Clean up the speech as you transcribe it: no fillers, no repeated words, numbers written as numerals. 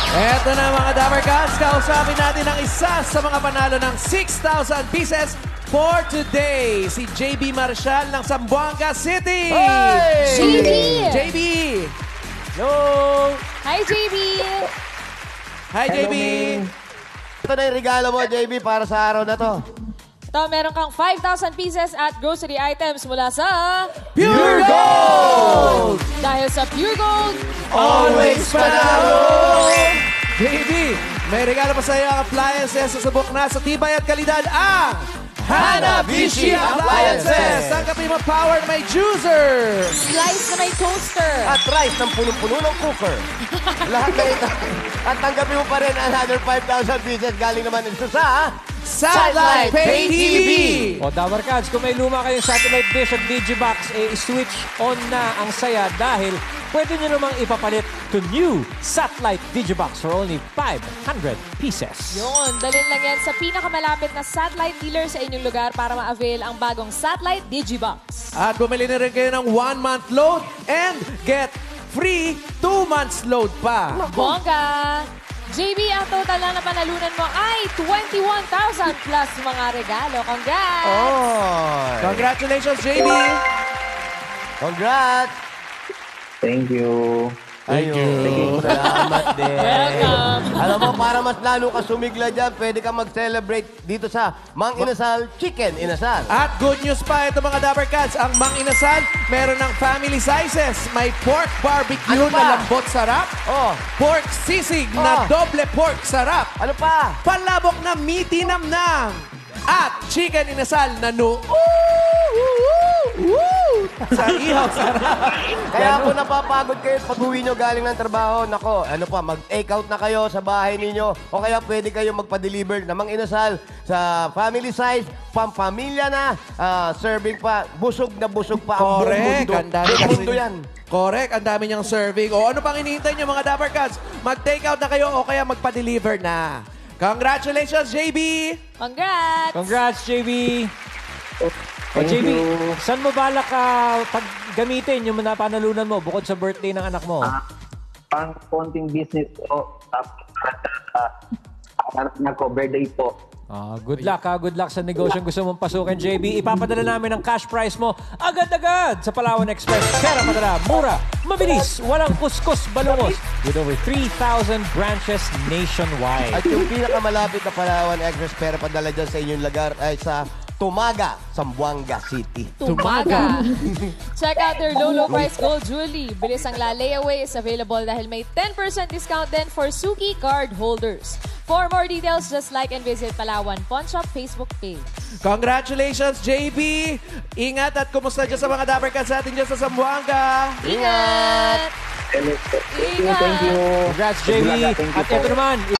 Eto na mga Dapper Cats, kausapin natin ang isa sa mga panalo ng 6,000 pieces for today. Si JB Marcial ng Zamboanga City. Hey! JB! JB! Hello! Hi, JB! Hi, JB! Ito na yung regalo mo, JB, para sa araw na to. Ito, meron kang 5,000 pieces at grocery items mula sa Pure Gold! Dahil sa Pure Gold, Always panalo! JB, may regalo pa sa iyo ang appliances sa subok na sa tibay at kalidad ang Hanabishi Appliances! Tanggapin mo powered may juicer! slice na may toaster, At rice ng punong-puno ng cooker. Lahat na ito. At tanggapin mo pa rin another 5,000 pieces galing naman ito sa Satellite Pay TV! O, Dapper Cats, kung may luma kayong satellite dish at Digibox, switch on na ang saya dahil pwede nyo namang ipapalit to new Satellite Digibox for only 500 pieces. Yun, dalhin lang yan sa pinakamalapit na satellite dealer sa inyong lugar para ma-avail ang bagong Satellite Digibox. At bumili na rin kayo ng 1-month load and get free 2 months load pa. Bongga! JB, ang total na napanalunan mo ay 21,000 plus mga regalo. Congrats! Oh! Congratulations, JB! Congrats! Thank you. Thank you. Salamat din. Welcome. Alam mo, para mas lalo ka sumigla dyan, pwede ka mag-celebrate dito sa Mang Inasal Chicken Inasal. At good news pa ito mga Dapper Cats, ang Mang Inasal meron ng family sizes. May pork barbecue Ano pa? na lambot sarap, Oh, pork sisig na Oh. doble pork sarap, ano pa? palabok na meaty namnam, at chicken inasal na sa ihaw sarap. Kaya kung napapagod kayo pag uwi nyo galing ng trabaho, nako, ano pa, mag-take out na kayo sa bahay ninyo o kaya pwede kayo magpa-deliver na Mang Inasal sa family size, pampamilya na, serving pa, busog na busog pa ang buong Correct. mundo. Ang dami Buong kasi- mundo yan. Correct. Ang dami niyang serving. O ano pang hinihintay niyo mga Dapper Cats? Mag-take out na kayo o kaya magpa-deliver na. Congratulations, JB! Congrats! Congrats, JB! O, Thank JB, you. saan mo balak paggamitin yung napanalunan mo bukod sa birthday ng anak mo? Pang konting business po. Tapos, para niya ko, birthday po. Good luck good luck sa negosyo gusto mong pasukin, JB. Ipapadala namin ang cash prize mo agad-agad sa Palawan Express. Pera padala, mura, mabilis, walang kuskus balungos. With over 3,000 branches nationwide. At yung pinakamalapit na Palawan Express pera padala dyan sa inyong lugar ay sa Tumaga, Zamboanga City. Tumaga. Check out their low price gold jewelry. Bilis ang layaway is available dahil may 10% discount din for Suki card holders. For more details, just like and visit Palawan Pawn Shop Facebook page. Congratulations, JB! Ingat at kumusta dyan sa mga Dapper Cats natin dyan sa Zamboanga? Ingat! Thank you. Congrats, JB. Thank you At po. ito naman,